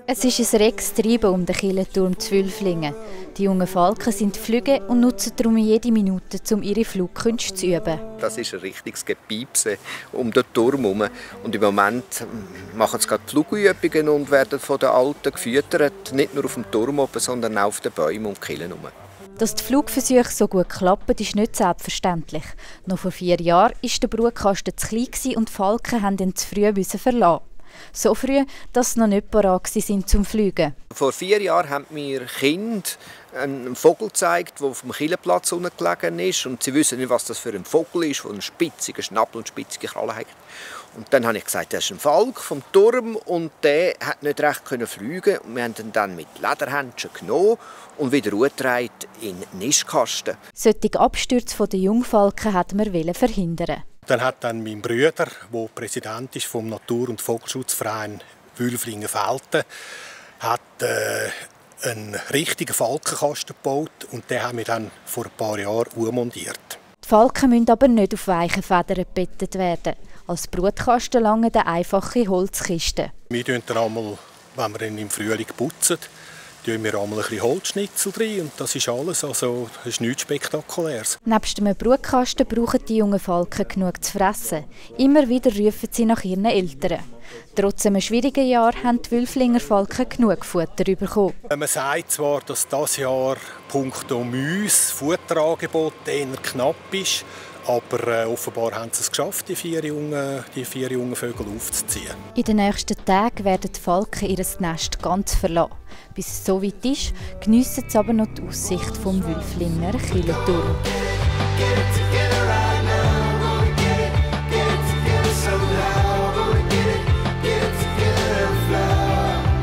Es ist ein reges Treiben um den Kirchenturm zu Wülflingen. Die jungen Falken sind Flüge und nutzen darum jede Minute, um ihre Flugkünste zu üben. Das ist ein richtiges Gepiepse um den Turm herum. Und im Moment machen sie gerade Flugübungen und werden von den Alten gefüttert. Nicht nur auf dem Turm oben, sondern auch auf den Bäumen um die Kirche herum. Dass die Flugversuche so gut klappen, ist nicht selbstverständlich. Noch vor 4 Jahren war der Brutkasten zu klein und die Falken mussten ihn zu früh verlassen. So früh, dass sie noch nicht bereit waren zum Fliegen. Vor 4 Jahren haben mir Kinder einen Vogel gezeigt, der auf dem Kirchenplatz gelegen ist. Und sie wissen nicht, was das für ein Vogel ist, der einen spitzigen Schnabel und spitzige Krallen hat. Und dann habe ich gesagt, das ist ein Falk vom Turm und der hat nicht recht fliegen. Und wir haben ihn dann mit Lederhändchen genommen und wieder rübergetragen in den Nistkasten. Solche Abstürze der Jungfalken wollten wir verhindern. Dann hat dann mein Bruder, der Präsident ist vom Natur- und Vogelschutzverein Wülflingen-Velten, einen richtigen Falkenkasten gebaut und den haben wir dann vor ein paar Jahren ummontiert. Die Falken müssen aber nicht auf weichen Federn gebettet werden. Als Brutkasten langen einfache Holzkisten. Wir tun dann einmal, wenn wir ihn im Frühling putzen, tun wir einmal ein bisschen Holzschnitzel drin und das ist alles, also das ist nichts Spektakuläres. Nebst dem Brutkasten brauchen die jungen Falken genug zu fressen. Immer wieder rufen sie nach ihren Eltern. Trotz einem schwierigen Jahr haben die Wülflinger Falken genug Futter bekommen. Man sagt zwar, dass dieses Jahr punkto Mäuse Futterangebot eher knapp ist, aber offenbar haben sie es geschafft, die vier jungen Vögel aufzuziehen. In den nächsten Tagen werden die Falken ihr Nest ganz verlassen. Bis es so weit ist, geniessen sie aber noch die Aussicht vom Wülflinger Kirchenturm.